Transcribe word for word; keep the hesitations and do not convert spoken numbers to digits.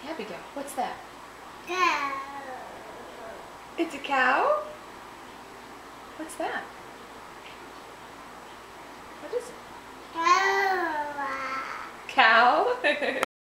Abigail, what's that? Cow. It's a cow? What's that? What is it? Cow. Cow?